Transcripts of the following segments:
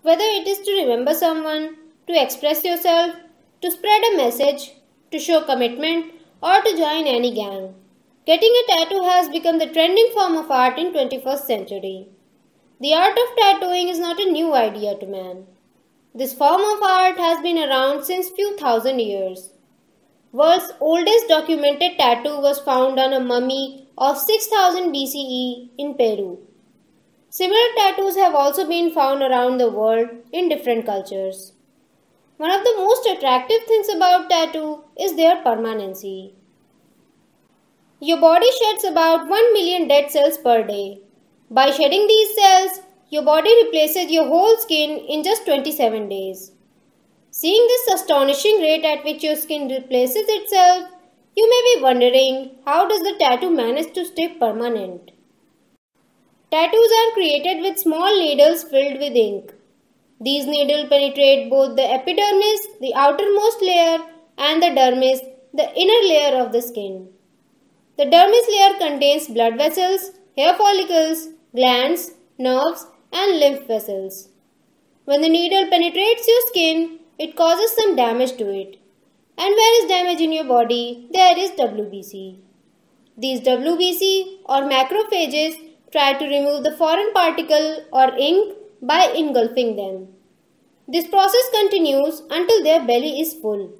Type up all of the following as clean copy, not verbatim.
Whether it is to remember someone, to express yourself, to spread a message, to show commitment, or to join any gang. Getting a tattoo has become the trending form of art in 21st century. The art of tattooing is not a new idea to man. This form of art has been around since few thousand years. World's oldest documented tattoo was found on a mummy of 6000 BCE in Peru. Similar tattoos have also been found around the world in different cultures. One of the most attractive things about tattoo is their permanency. Your body sheds about 1 million dead cells per day. By shedding these cells, your body replaces your whole skin in just 27 days. Seeing this astonishing rate at which your skin replaces itself, you may be wondering, how does the tattoo manage to stay permanent? Tattoos are created with small needles filled with ink. These needles penetrate both the epidermis, the outermost layer, and the dermis, the inner layer of the skin. The dermis layer contains blood vessels, hair follicles, glands, nerves, and lymph vessels. When the needle penetrates your skin, it causes some damage to it. And where is damage in your body, there is WBC. These WBC or macrophages try to remove the foreign particle or ink by engulfing them. This process continues until their belly is full.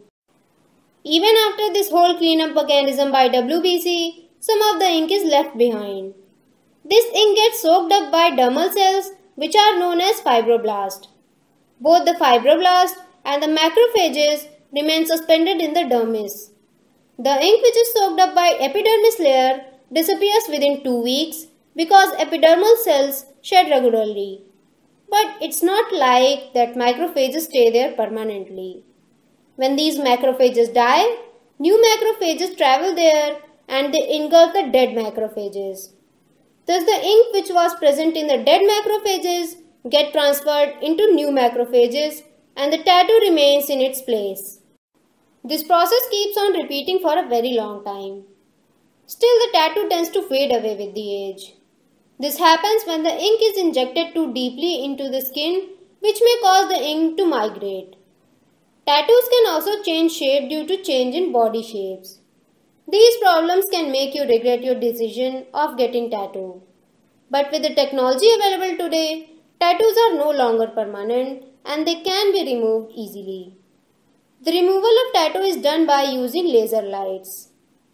Even after this whole cleanup mechanism by WBC, some of the ink is left behind. This ink gets soaked up by dermal cells which are known as fibroblasts. Both the fibroblasts and the macrophages remain suspended in the dermis. The ink which is soaked up by epidermis layer disappears within 2 weeks because epidermal cells shed regularly. But it's not like that macrophages stay there permanently. When these macrophages die, new macrophages travel there and they engulf the dead macrophages. Thus the ink which was present in the dead macrophages get transferred into new macrophages and the tattoo remains in its place. This process keeps on repeating for a very long time. Still, the tattoo tends to fade away with the age. This happens when the ink is injected too deeply into the skin, which may cause the ink to migrate. Tattoos can also change shape due to change in body shapes. These problems can make you regret your decision of getting tattooed. But with the technology available today, tattoos are no longer permanent and they can be removed easily. The removal of tattoo is done by using laser lights.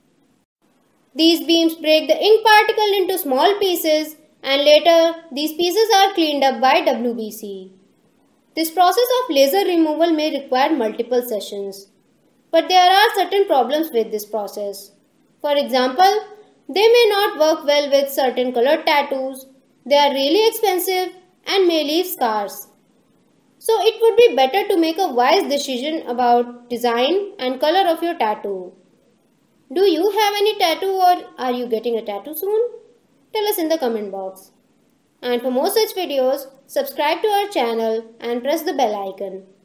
These beams break the ink particle into small pieces and later these pieces are cleaned up by WBC. This process of laser removal may require multiple sessions. But there are certain problems with this process. For example, they may not work well with certain colored tattoos, they are really expensive and may leave scars. So it would be better to make a wise decision about design and color of your tattoo. Do you have any tattoo or are you getting a tattoo soon? Tell us in the comment box. And for more such videos, subscribe to our channel and press the bell icon.